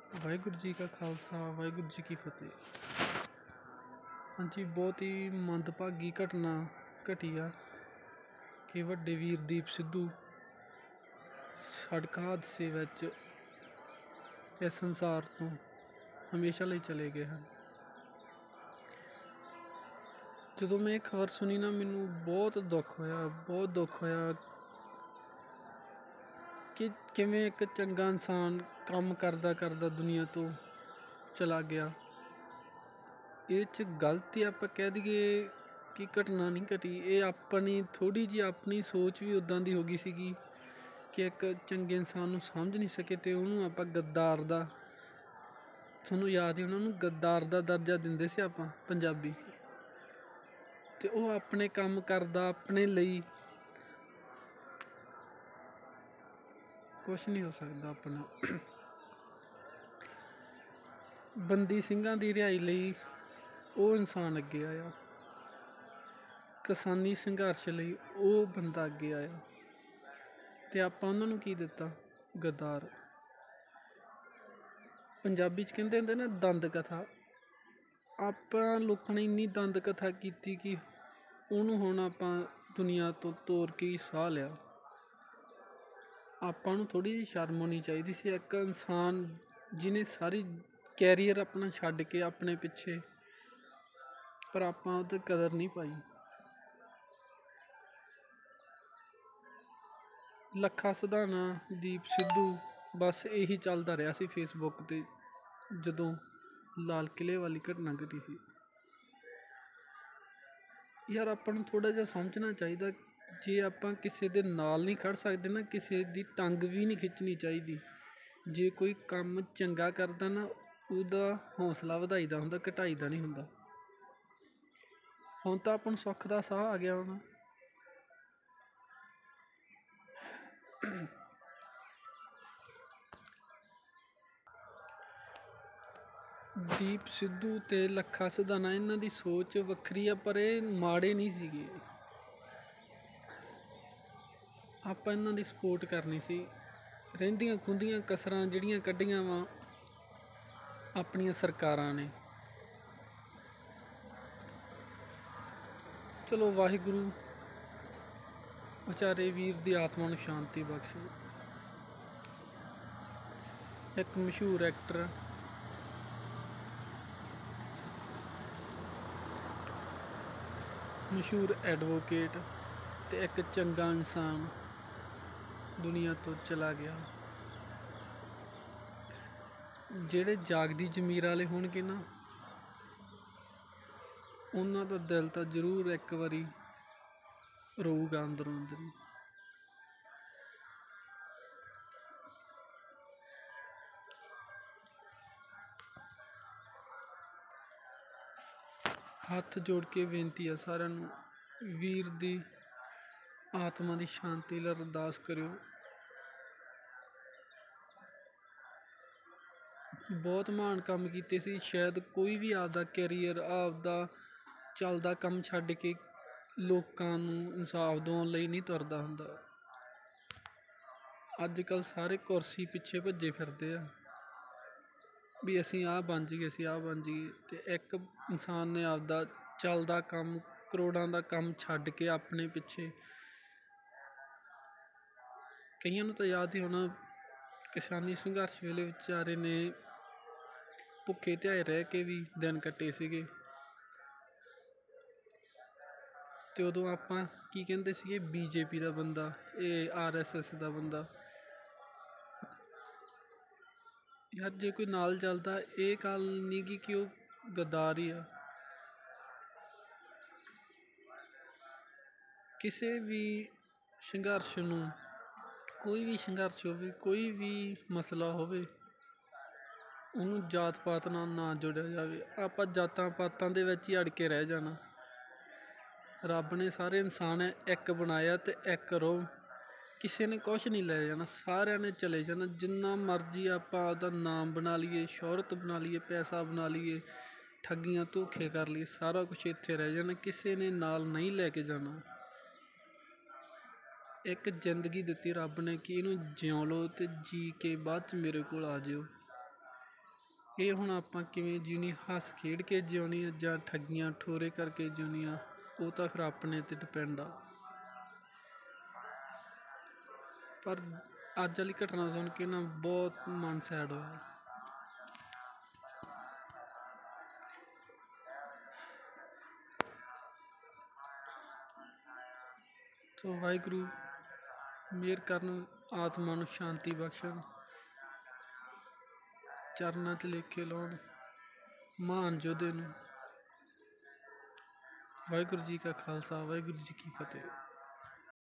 ਵਾਹਿਗੁਰੂ ਜੀ ਕਾ ਖਾਲਸਾ ਵਾਹਿਗੁਰੂ ਜੀ ਕੀ ਫਤਿਹ। ਹਾਂਜੀ, ਬਹੁਤ ਹੀ ਮੰਦਭਾਗੀ ਘਟਨਾ ਘਟੀ ਆ ਕਿ ਵੱਡੇ ਵੀਰ ਦੀਪ ਸਿੱਧੂ ਸੜਕ ਹਾਦਸੇ ਵਿੱਚ ਇਸ ਸੰਸਾਰ ਤੋਂ ਹਮੇਸ਼ਾ ਲਈ ਚਲੇ ਗਏ ਹਨ। ਜਦੋਂ ਮੈਂ ਇਹ ਖਬਰ ਸੁਣੀ ਨਾ, ਮੈਨੂੰ ਬਹੁਤ ਦੁੱਖ ਹੋਇਆ ਕਿ ਕਿਵੇਂ ਇੱਕ ਚੰਗਾ ਇਨਸਾਨ ਕੰਮ ਕਰਦਾ ਕਰਦਾ ਦੁਨੀਆ ਤੋਂ ਚਲਾ ਗਿਆ। ਇਹ 'ਚ ਗਲਤੀ ਆਪਾਂ ਕਹਿ ਦਈਏ ਕਿ ਘਟਨਾ ਨਹੀਂ ਘਟੀ, ਇਹ ਆਪਣੀ ਥੋੜ੍ਹੀ ਜਿਹੀ ਆਪਣੀ ਸੋਚ ਵੀ ਉੱਦਾਂ ਦੀ ਹੋ ਗਈ ਸੀਗੀ ਕਿ ਇੱਕ ਚੰਗੇ ਇਨਸਾਨ ਨੂੰ ਸਮਝ ਨਹੀਂ ਸਕੇ ਅਤੇ ਉਹਨੂੰ ਆਪਾਂ ਗੱਦਾਰ ਦਾ, ਤੁਹਾਨੂੰ ਯਾਦ ਹੀ ਉਹਨਾਂ ਨੂੰ ਗੱਦਾਰ ਦਾ ਦਰਜਾ ਦਿੰਦੇ ਸੀ ਆਪਾਂ ਪੰਜਾਬੀ, ਅਤੇ ਉਹ ਆਪਣੇ ਕੰਮ ਕਰਦਾ ਆਪਣੇ ਲਈ। ਕੁਛ ਨਹੀਂ ਹੋ ਸਕਦਾ ਆਪਣਾ। ਬੰਦੀ ਸਿੰਘਾਂ ਦੀ ਰਿਹਾਈ ਲਈ ਉਹ ਇਨਸਾਨ ਅੱਗੇ ਆਇਆ, ਕਿਸਾਨੀ ਸੰਘਰਸ਼ ਲਈ ਉਹ ਬੰਦਾ ਅੱਗੇ ਆਇਆ, ਅਤੇ ਆਪਾਂ ਉਹਨਾਂ ਨੂੰ ਕੀ ਦਿੱਤਾ? ਗੱਦਾਰ। ਪੰਜਾਬੀ 'ਚ ਕਹਿੰਦੇ ਹੁੰਦੇ ਨਾ ਦੰਦ ਕਥਾ, ਆਪਾਂ ਲੋਕਾਂ ਨੇ ਇੰਨੀ ਦੰਦ ਕਥਾ ਕੀਤੀ ਕਿ ਉਹਨੂੰ ਹੁਣ ਆਪਾਂ ਦੁਨੀਆ ਤੋਂ ਤੋਰ ਕੇ ਹੀ ਸਾਹ ਲਿਆ। ਆਪਾਂ ਨੂੰ ਥੋੜ੍ਹੀ ਜਿਹੀ ਸ਼ਰਮ ਹੋਣੀ ਚਾਹੀਦੀ ਸੀ। ਇੱਕ ਇਨਸਾਨ ਜਿਹਨੇ ਸਾਰੀ ਕੈਰੀਅਰ ਆਪਣਾ ਛੱਡ ਕੇ ਆਪਣੇ ਪਿੱਛੇ, ਪਰ ਆਪਾਂ ਉਹਦੀ ਕਦਰ ਨਹੀਂ ਪਾਈ। ਲੱਖਾ ਸਿਧਾਣਾ, ਦੀਪ ਸਿੱਧੂ, ਬਸ ਇਹੀ ਚੱਲਦਾ ਰਿਹਾ ਸੀ ਫੇਸਬੁੱਕ 'ਤੇ ਜਦੋਂ ਲਾਲ ਕਿਲ੍ਹੇ ਵਾਲੀ ਘਟਨਾ ਘਟੀ ਸੀ। ਯਾਰ, ਆਪਾਂ ਨੂੰ ਥੋੜ੍ਹਾ ਜਿਹਾ ਸਮਝਣਾ ਚਾਹੀਦਾ, ਜੇ ਆਪਾਂ ਕਿਸੇ ਦੇ ਨਾਲ ਨਹੀਂ ਖੜ੍ਹ ਸਕਦੇ ਨਾ, ਕਿਸੇ ਦੀ ਟੰਗ ਵੀ ਨਹੀਂ ਖਿੱਚਣੀ ਚਾਹੀਦੀ। ਜੇ ਕੋਈ ਕੰਮ ਚੰਗਾ ਕਰਦਾ ਨਾ, ਉਹਦਾ ਹੌਸਲਾ ਵਧਾਈਦਾ ਹੁੰਦਾ, ਘਟਾਈਦਾ ਨਹੀਂ ਹੁੰਦਾ। ਹੁਣ ਤਾਂ ਆਪਾਂ ਨੂੰ ਸੁੱਖ ਦਾ ਸਾਹ ਆ ਗਿਆ ਹੁਣ। ਦੀਪ ਸਿੱਧੂ ਅਤੇ ਲੱਖਾ ਸਿਧਾਣਾ, ਇਹਨਾਂ ਦੀ ਸੋਚ ਵੱਖਰੀ ਆ, ਪਰ ਇਹ ਮਾੜੇ ਨਹੀਂ ਸੀਗੇ। ਆਪਾਂ ਇਹਨਾਂ ਦੀ ਸਪੋਰਟ ਕਰਨੀ ਸੀ। ਰਹਿੰਦੀਆਂ ਖੂੰਹਦੀਆਂ ਕਸਰਾਂ ਜਿਹੜੀਆਂ ਕੱਢੀਆਂ ਵਾ ਆਪਣੀਆਂ ਸਰਕਾਰਾਂ ਨੇ, ਚਲੋ ਵਾਹਿਗੁਰੂ ਵਿਚਾਰੇ ਵੀਰ ਦੀ ਆਤਮਾ ਨੂੰ ਸ਼ਾਂਤੀ ਬਖਸ਼ੇ। ਇੱਕ ਮਸ਼ਹੂਰ ਐਕਟਰ, ਮਸ਼ਹੂਰ ਐਡਵੋਕੇਟ ਅਤੇ ਇੱਕ ਚੰਗਾ ਇਨਸਾਨ ਦੁਨੀਆ ਤੋਂ ਚਲਾ ਗਿਆ। ਜਿਹੜੇ ਜਾਗਦੀ ਜ਼ਮੀਰ ਵਾਲੇ ਹੋਣਗੇ ਨਾ, ਉਹਨਾਂ ਦਾ ਦਿਲ ਤਾਂ ਜ਼ਰੂਰ ਇੱਕ ਵਾਰੀ ਰੋਊਗਾ ਅੰਦਰੋਂ ਅੰਦਰੀ। ਹੱਥ ਜੋੜ ਕੇ ਬੇਨਤੀ ਆ ਸਾਰਿਆਂ ਨੂੰ, ਵੀਰ ਦੀ ਆਤਮਾ ਦੀ ਸ਼ਾਂਤੀ ਲਈ ਅਰਦਾਸ ਕਰਿਓ। ਬਹੁਤ ਮਹਾਨ ਕੰਮ ਕੀਤੇ ਸੀ। ਸ਼ਾਇਦ ਕੋਈ ਵੀ ਆਪਦਾ ਕੈਰੀਅਰ, ਆਪਦਾ ਚੱਲਦਾ ਕੰਮ ਛੱਡ ਕੇ ਲੋਕਾਂ ਨੂੰ ਇਨਸਾਫ ਦਿਵਾਉਣ ਲਈ ਨਹੀਂ ਤੁਰਦਾ ਹੁੰਦਾ। ਅੱਜ ਕੱਲ੍ਹ ਸਾਰੇ ਕੁਰਸੀ ਪਿੱਛੇ ਭੱਜੇ ਫਿਰਦੇ ਆ ਵੀ ਅਸੀਂ ਆਹ ਬਣ ਜਾਈਏ, ਅਸੀਂ ਆਹ ਬਣ ਜਾਈਏ, ਅਤੇ ਇੱਕ ਇਨਸਾਨ ਨੇ ਆਪਦਾ ਚੱਲਦਾ ਕੰਮ, ਕਰੋੜਾਂ ਦਾ ਕੰਮ ਛੱਡ ਕੇ ਆਪਣੇ ਪਿੱਛੇ, ਕਈਆਂ ਨੂੰ ਤਾਂ ਯਾਦ ਹੀ ਹੋਣਾ, ਕਿਸਾਨੀ ਸੰਘਰਸ਼ ਵੇਲੇ ਵਿਚਾਰੇ ਨੇ ਭੁੱਖੇ ਧਿਆਏ ਰਹਿ ਕੇ ਵੀ ਦਿਨ ਕੱਟੇ ਸੀਗੇ। ਅਤੇ ਉਦੋਂ ਆਪਾਂ ਕੀ ਕਹਿੰਦੇ ਸੀਗੇ? BJP ਦਾ ਬੰਦਾ, ਇਹ RSS ਦਾ ਬੰਦਾ। ਯਾਰ, ਜੇ ਕੋਈ ਨਾਲ ਚੱਲਦਾ, ਇਹ ਗੱਲ ਨਹੀਂ ਗੀ ਕਿ ਉਹ ਗੱਦਾਰ ਹੀ ਆ। ਕਿਸੇ ਵੀ ਸੰਘਰਸ਼ ਨੂੰ, ਕੋਈ ਵੀ ਸੰਘਰਸ਼ ਹੋਵੇ, ਕੋਈ ਵੀ ਮਸਲਾ ਹੋਵੇ, ਉਹਨੂੰ ਜਾਤ ਪਾਤ ਨਾਲ ਨਾ ਜੋੜਿਆ ਜਾਵੇ। ਆਪਾਂ ਜਾਤਾਂ ਪਾਤਾਂ ਦੇ ਵਿੱਚ ਹੀ ਅੜ ਕੇ ਰਹਿ ਜਾਣਾ। ਰੱਬ ਨੇ ਸਾਰੇ ਇਨਸਾਨ ਇੱਕ ਬਣਾਇਆ ਅਤੇ ਇੱਕ ਰਹੋ। ਕਿਸੇ ਨੇ ਕੁਛ ਨਹੀਂ ਲੈ ਜਾਣਾ, ਸਾਰਿਆਂ ਨੇ ਚਲੇ ਜਾਣਾ। ਜਿੰਨਾ ਮਰਜ਼ੀ ਆਪਾਂ ਆਪਦਾ ਨਾਮ ਬਣਾ ਲਈਏ, ਸ਼ੋਹਰਤ ਬਣਾ ਲਈਏ, ਪੈਸਾ ਬਣਾ ਲਈਏ, ਠੱਗੀਆਂ ਧੋਖੇ ਕਰ ਲਈਏ, ਸਾਰਾ ਕੁਛ ਇੱਥੇ ਰਹਿ ਜਾਣਾ, ਕਿਸੇ ਨੇ ਨਾਲ ਨਹੀਂ ਲੈ ਕੇ ਜਾਣਾ। ਇੱਕ ਜ਼ਿੰਦਗੀ ਦਿੱਤੀ ਰੱਬ ਨੇ ਕਿ ਇਹਨੂੰ ਜਿਉਂ ਲਓ ਅਤੇ ਜੀ ਕੇ ਬਾਅਦ 'ਚ ਮੇਰੇ ਕੋਲ ਆ ਜਿਓ। ਇਹ ਹੁਣ ਆਪਾਂ ਕਿਵੇਂ ਜਿਉਣੀ, ਹੱਸ ਖੇਡ ਕੇ ਜਿਉਣੀ ਆ ਜਾਂ ਠੱਗੀਆਂ ਠੋਰੇ ਕਰਕੇ ਜਿਉਣੀ ਆ, ਉਹ ਤਾਂ ਫਿਰ ਆਪਣੇ 'ਤੇ ਡਿਪੈਂਡ ਆ। ਪਰ ਅੱਜ ਵਾਲੀ ਘਟਨਾ ਸੁਣ ਕੇ ਨਾ ਬਹੁਤ ਮਨ ਸੈਡ ਹੋਇਆ। ਸੋ ਵਾਹਿਗੁਰੂ ਮਿਹਰ ਕਰਨ, ਆਤਮਾ ਨੂੰ ਸ਼ਾਂਤੀ ਬਖਸ਼ਣ, ਚਰਨਾਂ 'ਚ ਲੇਖੇ ਲਾਉਣ ਮਹਾਨ ਯੋਧੇ ਨੂੰ। ਵਾਹਿਗੁਰੂ ਜੀ ਕਾ ਖਾਲਸਾ, ਵਾਹਿਗੁਰੂ ਜੀ ਕੀ ਫਤਿਹ।